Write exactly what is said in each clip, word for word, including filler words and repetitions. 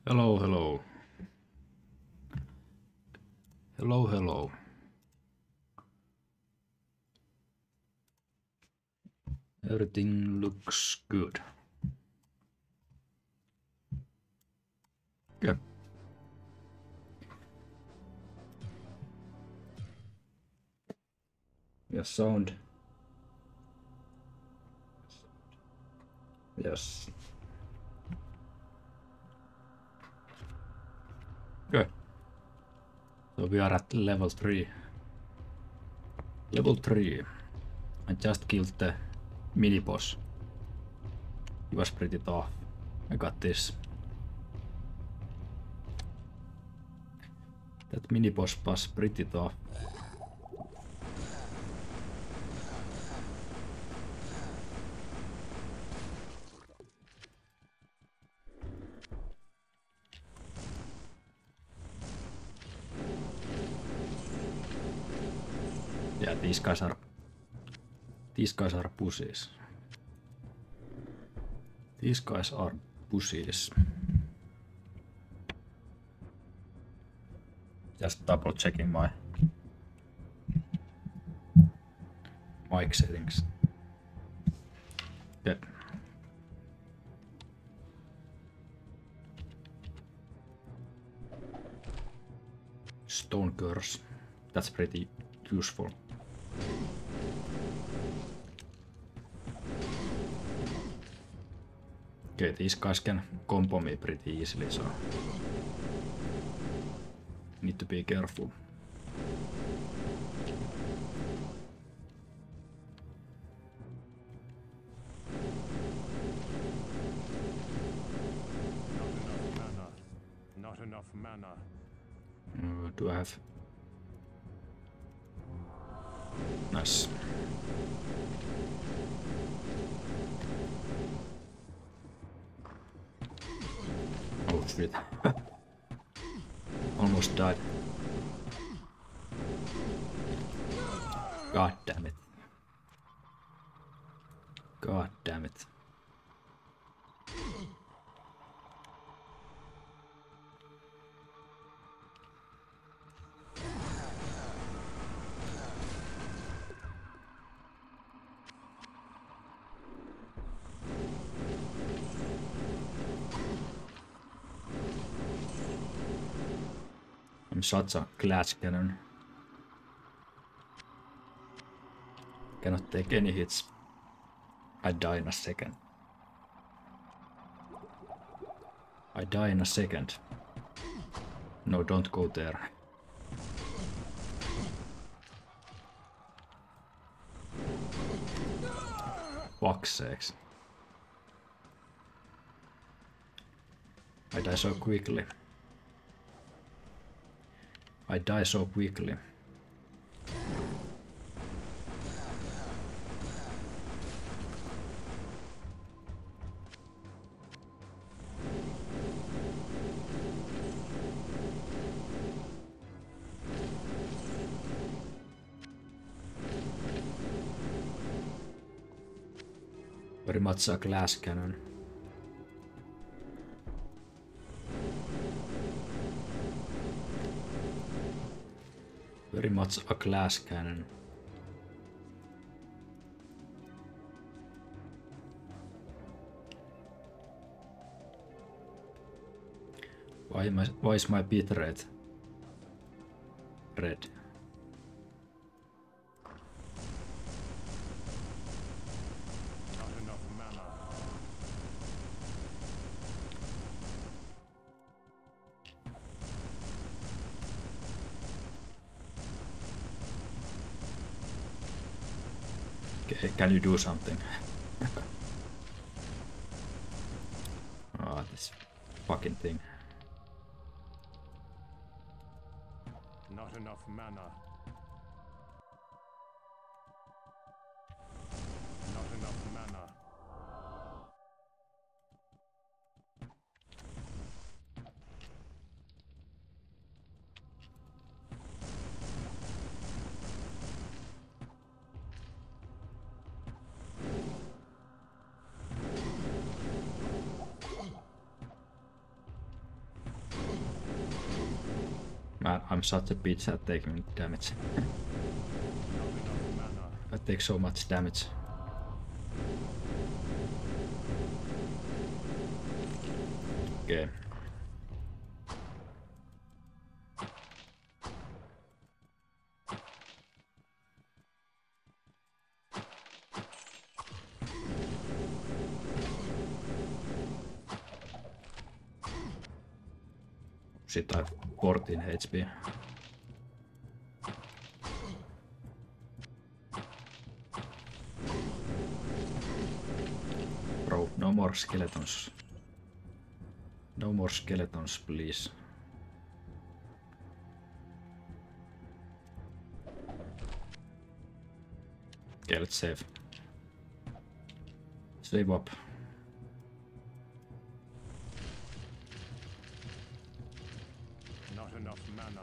Hello, hello. Hello, hello. Everything looks good. Good. Yes, sound. Yes. Good. So we are at level three. Level three. I just killed the mini boss. He was pretty tough. I got this. That mini boss was pretty tough. Yeah, these guys are these guys are pussies. These guys are pussies. Just double checking my mic settings. Good. Stone curse. That's pretty useful. Okay, these guys can combo me pretty easily, so need to be careful. Not enough mana. Uh, do I have? Nice. Oh shit. Almost died. God damn it. God damn it. I'm such a glass cannon. Cannot take any hits. I die in a second. I die in a second. No, don't go there. Fuck's sakes. I die so quickly. I die so quickly. Very much a glass cannon. Very much a glass cannon. Why am I, why is my bit red? Red. Not enough mana. Okay, can you do something? Oh, this fucking thing. Not enough mana. Not enough mana. Man, I'm such a bitch at taking damage. I take so much damage. Okay. Shit, I have fourteen H P. Bro, no more skeletons. No more skeletons, please. Okay, let's save. Save up. Not enough mana.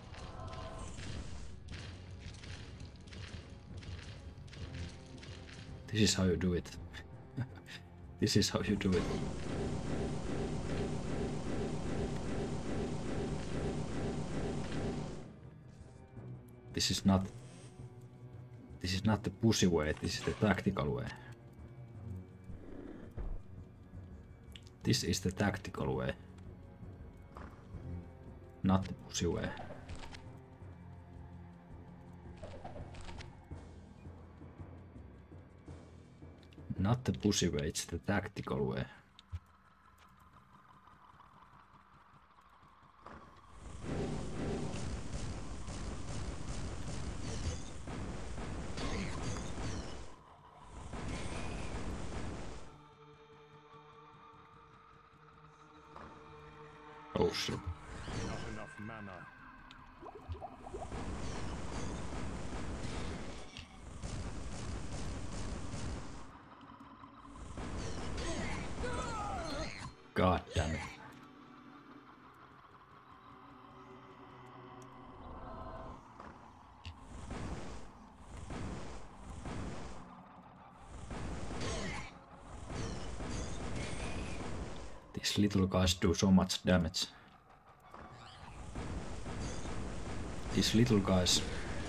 This is how you do it. This is how you do it. This is not... This is not the pussy way, this is the tactical way. This is the tactical way. Not the pussy way. Not the pussy way, it's the tactical way. Oh shit. Not enough mana. God damn it. These little guys do so much damage. These little guys.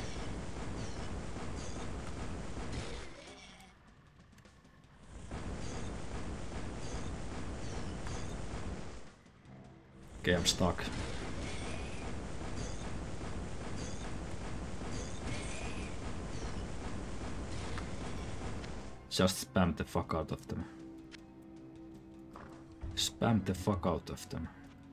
Okay, I'm stuck. Just spam the fuck out of them. Spam the fuck out of them.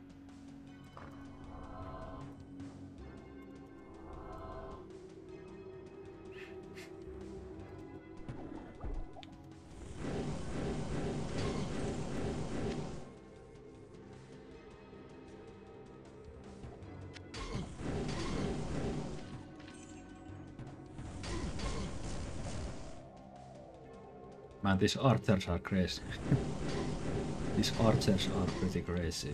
Man, these archers are crazy. These archers are pretty crazy.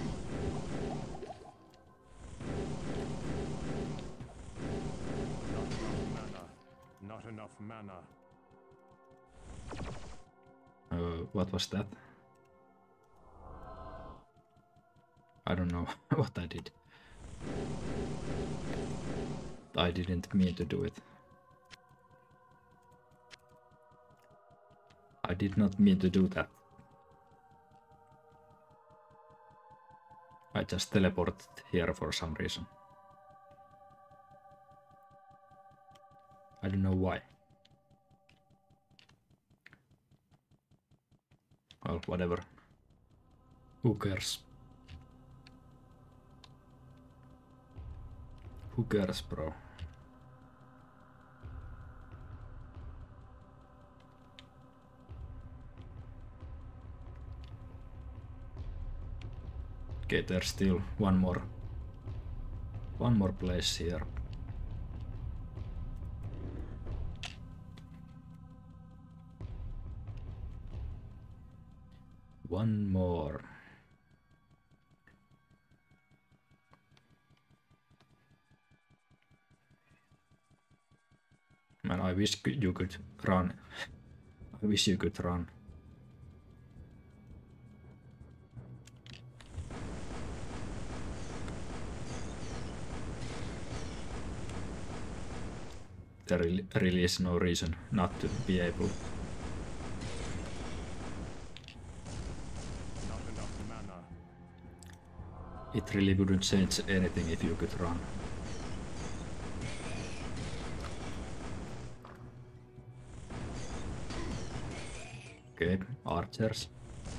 Not enough mana. Uh, what was that? I don't know what I did. I didn't mean to do it. I did not mean to do that. I just teleported here for some reason. I don't know why. Well, whatever. Who cares? Who cares, bro? Okay, there's still one more, one more place here. One more. Man, I wish you could run. I wish you could run. there really is no reason not to be able. Not enough mana. It really wouldn't change anything if you could run. Okay, archers.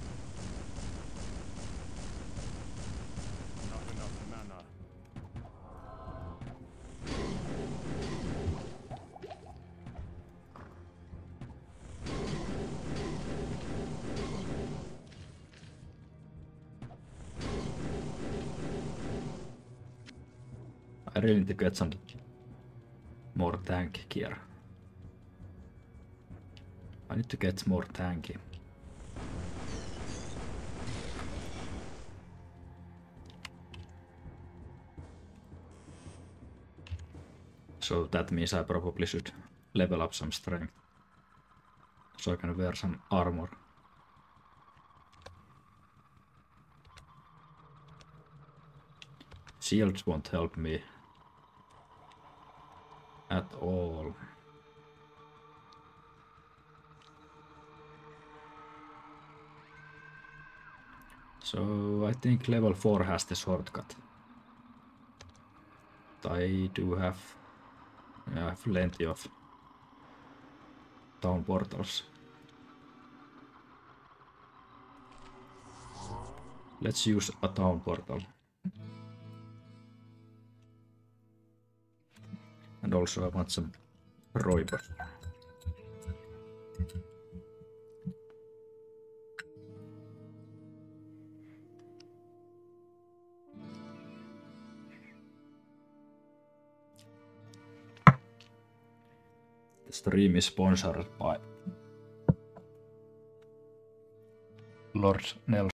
Not enough mana. I really need to get some more tank gear. I need to get more tanky. So that means I probably should level up some strength, so I can wear some armor. Shields won't help me at all. So I think level four has the shortcut. I do have, I have plenty of town portals. Let's use a town portal. And also I want some roibos. The stream is sponsored by Lord Nelson.